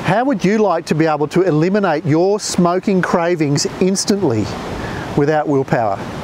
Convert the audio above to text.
How would you like to be able to eliminate your smoking cravings instantly without willpower?